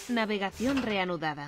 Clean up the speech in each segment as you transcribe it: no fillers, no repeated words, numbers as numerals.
Navegación reanudada.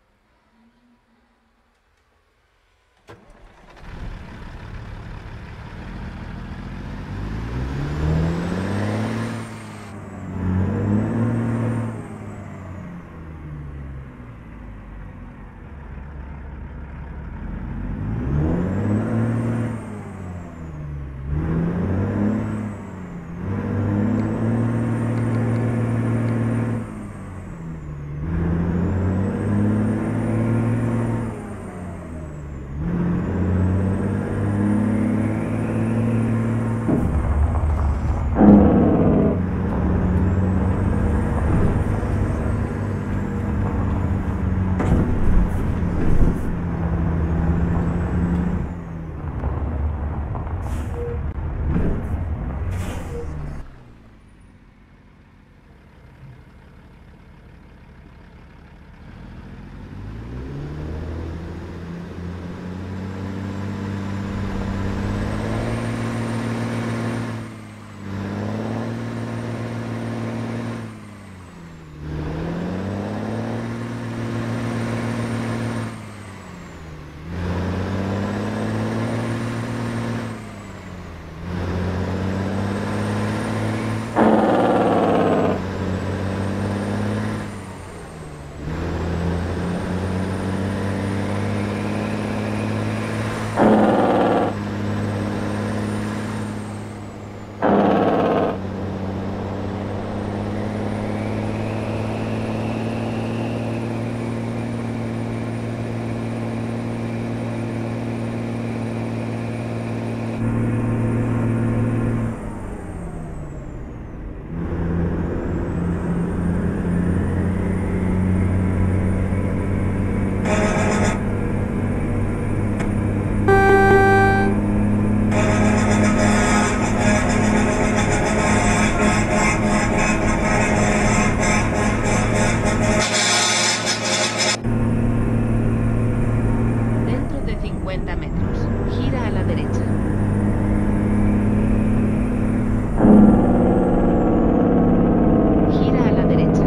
Dentro de 50 metros, gira a la derecha. Gira a la derecha.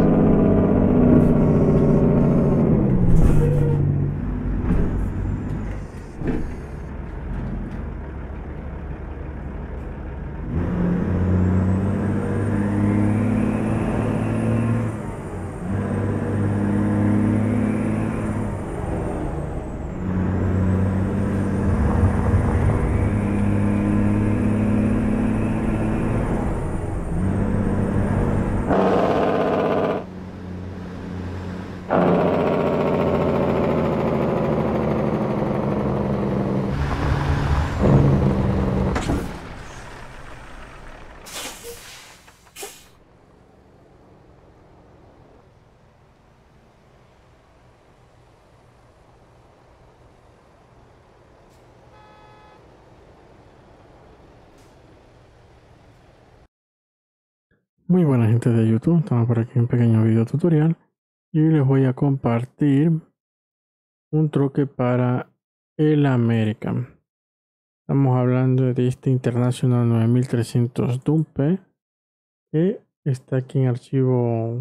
Muy buena gente de YouTube, estamos por aquí en un pequeño video tutorial y hoy les voy a compartir un truque para el American. Estamos hablando de este International 9300 Dumpe que está aquí en archivo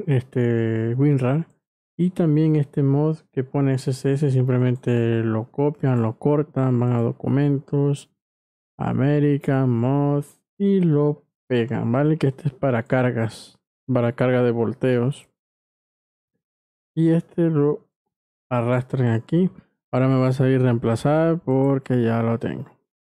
WinRAR, y también este mod que pone SSS, simplemente lo copian, lo cortan, van a documentos, American Mod y lo pegan, ¿vale? Que este es para cargas, para carga de volteos. Y este lo arrastran aquí. Ahora me va a salir reemplazar porque ya lo tengo.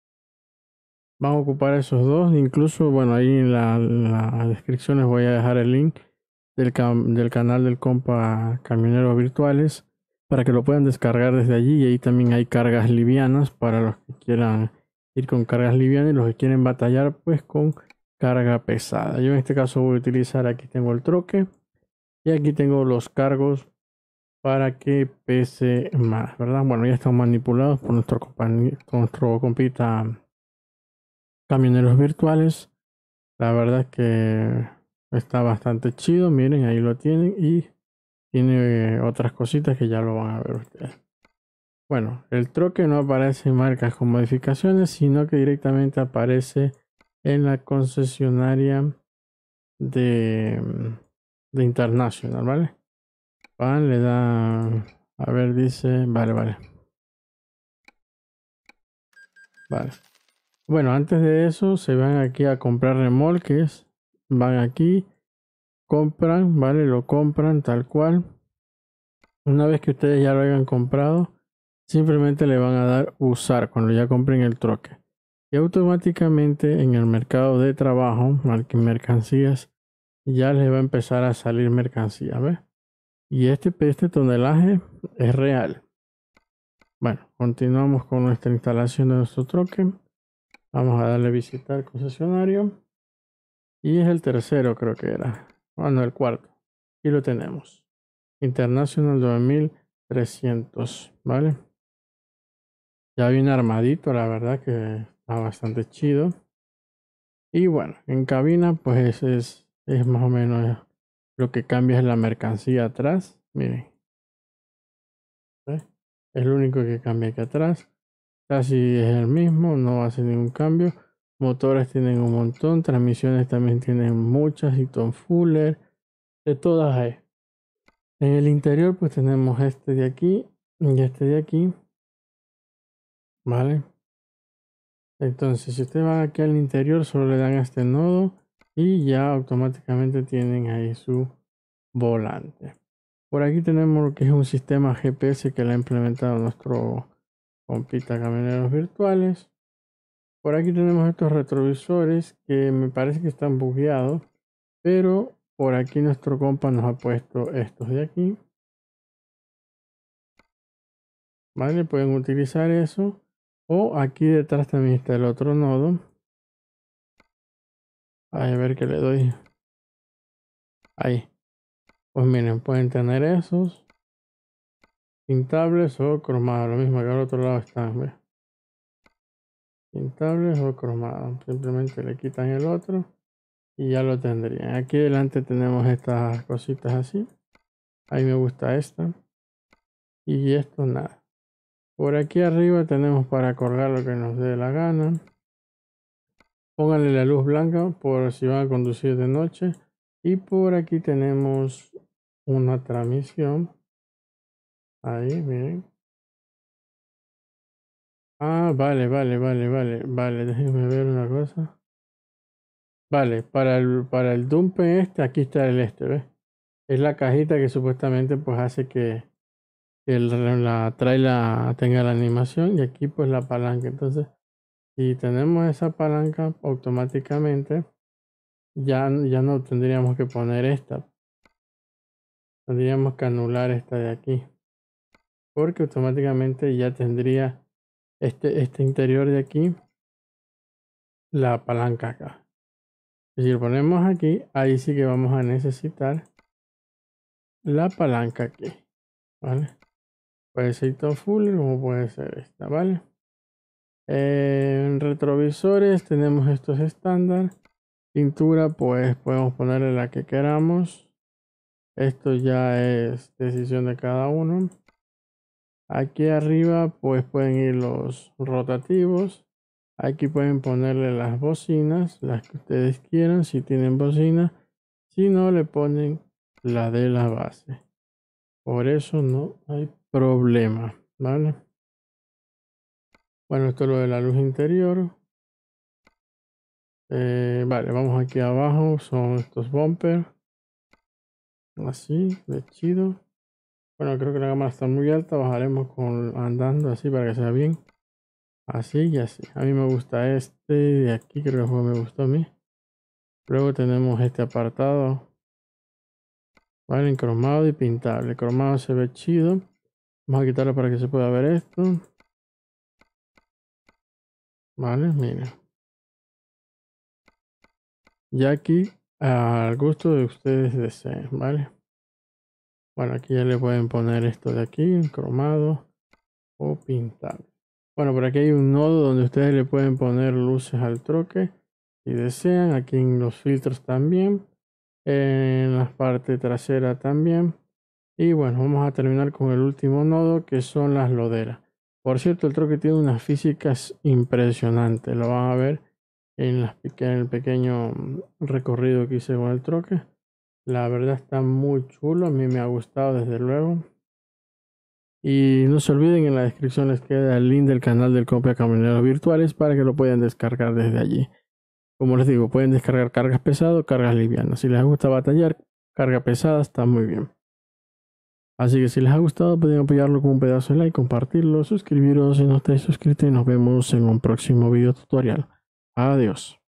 Vamos a ocupar esos dos. Incluso, bueno, ahí en la descripción les voy a dejar el link del canal del compa Camioneros Virtuales para que lo puedan descargar desde allí. Y ahí también hay cargas livianas para los que quieran ir con cargas livianas y los que quieren batallar pues con carga pesada. Yo en este caso voy a utilizar, aquí tengo el troque y aquí tengo los cargos para que pese más, ¿verdad? Bueno, ya están manipulados por nuestro compita Camioneros Virtuales. La verdad es que está bastante chido. Miren, ahí lo tienen y tiene otras cositas que ya lo van a ver ustedes. Bueno, el troque no aparece en marcas con modificaciones, sino que directamente aparece en la concesionaria de International, ¿vale? pan, le da, a ver, dice, vale. Bueno, antes de eso se van aquí a comprar remolques, van aquí, compran, vale, lo compran tal cual. Una vez que ustedes ya lo hayan comprado, simplemente le van a dar usar cuando ya compren el troque. Y automáticamente en el mercado de trabajo, mercancías, ya les va a empezar a salir mercancía, ¿ves? Y este tonelaje es real. Bueno, continuamos con nuestra instalación de nuestro troque. Vamos a darle visita al concesionario. Y es el tercero, creo que era. Bueno, el cuarto. Aquí lo tenemos. International 2300, ¿vale? Ya viene armadito, la verdad que está bastante chido. Y bueno, en cabina pues es más o menos lo que cambia es la mercancía atrás. Miren, ¿ves? Es lo único que cambia aquí atrás. Casi es el mismo, no hace ningún cambio. Motores tienen un montón, transmisiones también tienen muchas, y Tom Fuller, de todas hay. En el interior pues tenemos este de aquí y este de aquí, ¿vale? Entonces si ustedes van aquí al interior solo le dan a este nodo y ya automáticamente tienen ahí su volante. Por aquí tenemos lo que es un sistema GPS que le ha implementado nuestro compita Camioneros Virtuales. Por aquí tenemos estos retrovisores que me parece que están bugueados, pero por aquí nuestro compa nos ha puesto estos de aquí. Vale, pueden utilizar eso. O aquí detrás también está el otro nodo. A ver que le doy. Ahí. Pues miren, pueden tener esos pintables o cromados. Lo mismo que al otro lado están, ¿ves? Pintables o cromados. Simplemente le quitan el otro y ya lo tendrían. Aquí delante tenemos estas cositas así. A mí me gusta esta. Y esto nada. Por aquí arriba tenemos para colgar lo que nos dé la gana. Pónganle la luz blanca por si van a conducir de noche. Y por aquí tenemos una transmisión. Ahí, miren. Ah, vale. Déjenme ver una cosa. Vale, para el dumper este, aquí está el este, ¿ves? Es la cajita que supuestamente pues hace que la trailer tenga la animación y aquí pues la palanca. Entonces, si tenemos esa palanca automáticamente, ya no tendríamos que poner esta. Tendríamos que anular esta de aquí. Porque automáticamente ya tendría este interior de aquí la palanca acá. Si lo ponemos aquí, ahí sí que vamos a necesitar la palanca aquí, ¿vale? Puede ser todo full como puede ser esta, ¿vale? En retrovisores tenemos estos estándar. Pintura pues podemos ponerle la que queramos. Esto ya es decisión de cada uno. Aquí arriba pues pueden ir los rotativos. Aquí pueden ponerle las bocinas, las que ustedes quieran, si tienen bocina. Si no, le ponen la de la base. Por eso no hay problema, ¿vale? Bueno, esto es lo de la luz interior. Vale, vamos aquí abajo. Son estos bumpers. Así, de chido. Bueno, creo que la cámara está muy alta. Bajaremos andando así para que sea bien. Así y así. A mí me gusta este de aquí, creo que me gustó a mí. Luego tenemos este apartado. Vale, en cromado y pintable. El cromado se ve chido. Vamos a quitarlo para que se pueda ver esto. Vale, mira. Ya aquí al gusto de ustedes deseen, ¿vale? Bueno, aquí ya le pueden poner esto de aquí, en cromado o pintable. Bueno, por aquí hay un nodo donde ustedes le pueden poner luces al troque si desean. Aquí en los filtros también. En la parte trasera también. Y bueno, vamos a terminar con el último nodo que son las loderas. Por cierto, el troque tiene unas físicas impresionantes. Lo van a ver en el pequeño recorrido que hice con el troque. La verdad está muy chulo, a mí me ha gustado desde luego. Y no se olviden, en la descripción les queda el link del canal del Compra Camioneros Virtuales para que lo puedan descargar desde allí. Como les digo, pueden descargar cargas pesadas o cargas livianas. Si les gusta batallar, carga pesada está muy bien. Así que si les ha gustado, pueden apoyarlo con un pedazo de like, compartirlo, suscribiros si no estáis suscritos y nos vemos en un próximo video tutorial. Adiós.